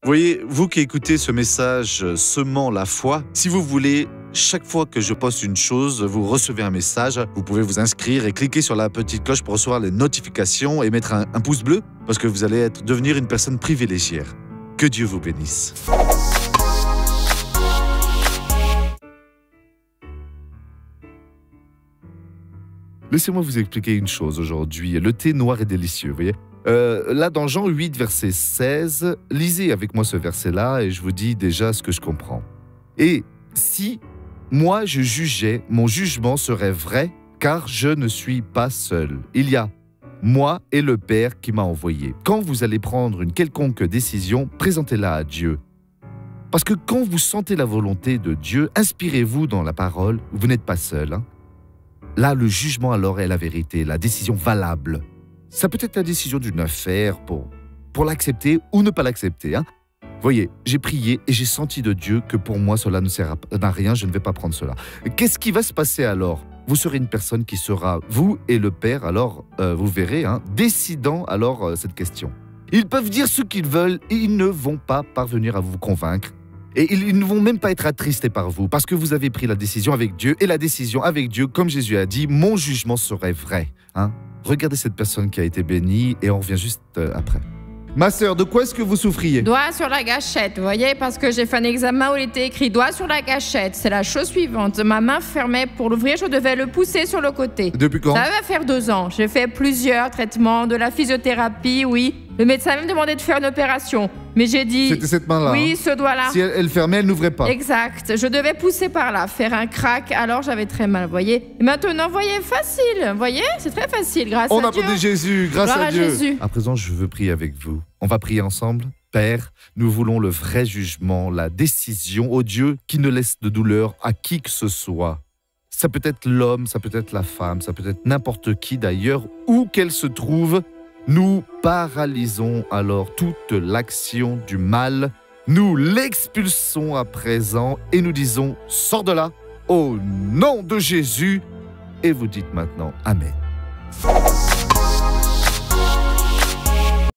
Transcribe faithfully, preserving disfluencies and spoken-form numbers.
Voyez, vous qui écoutez ce message euh, semant la foi, si vous voulez, chaque fois que je poste une chose, vous recevez un message. Vous pouvez vous inscrire et cliquer sur la petite cloche pour recevoir les notifications et mettre un, un pouce bleu parce que vous allez être, devenir une personne privilégiée. Que Dieu vous bénisse. Laissez-moi vous expliquer une chose aujourd'hui. Le thé noir est délicieux, vous voyez. Euh, là, dans Jean huit, verset seize, lisez avec moi ce verset-là et je vous dis déjà ce que je comprends. Et si moi je jugeais, mon jugement serait vrai, car je ne suis pas seul. Il y a moi et le Père qui m'a envoyé. Quand vous allez prendre une quelconque décision, présentez-la à Dieu. Parce que quand vous sentez la volonté de Dieu, inspirez-vous dans la parole, vous n'êtes pas seul. Hein. Là, le jugement alors est la vérité, la décision valable. Ça peut être la décision d'une affaire pour, pour l'accepter ou ne pas l'accepter. Hein. Voyez, j'ai prié et j'ai senti de Dieu que pour moi, cela ne sert à rien, je ne vais pas prendre cela. Qu'est-ce qui va se passer alors? Vous serez une personne qui sera, vous et le Père, alors euh, vous verrez, hein, décidant alors euh, cette question. Ils peuvent dire ce qu'ils veulent et ils ne vont pas parvenir à vous convaincre. Et ils, ils ne vont même pas être attristés par vous parce que vous avez pris la décision avec Dieu. Et la décision avec Dieu, comme Jésus a dit, mon jugement serait vrai. Hein. Regardez cette personne qui a été bénie et on revient juste euh, après. Ma sœur, de quoi est-ce que vous souffriez? Doigt sur la gâchette, vous voyez, parce que j'ai fait un examen où il était écrit doigt sur la gâchette. C'est la chose suivante. Ma main fermait pour l'ouvrir, je devais le pousser sur le côté. Depuis quand? Ça va faire deux ans. J'ai fait plusieurs traitements, de la physiothérapie, oui. Le médecin m'a demandé de faire une opération. Mais j'ai dit... C'était cette main-là? Oui, hein. ce doigt-là. Si elle, elle fermait, elle n'ouvrait pas. Exact. Je devais pousser par là, faire un crack, alors j'avais très mal, vous voyez. Et maintenant, vous voyez, facile, vous voyez, c'est très facile, grâce On à a Dieu. applaudi Jésus, grâce Gloire à à Dieu. Jésus. À présent, je veux prier avec vous. On va prier ensemble. Père, nous voulons le vrai jugement, la décision, ô Dieu, qui ne laisse de douleur à qui que ce soit. Ça peut être l'homme, ça peut être la femme, ça peut être n'importe qui d'ailleurs, où qu'elle se trouve. Nous paralysons alors toute l'action du mal. Nous l'expulsons à présent et nous disons « Sors de là, au nom de Jésus » et vous dites maintenant « Amen ».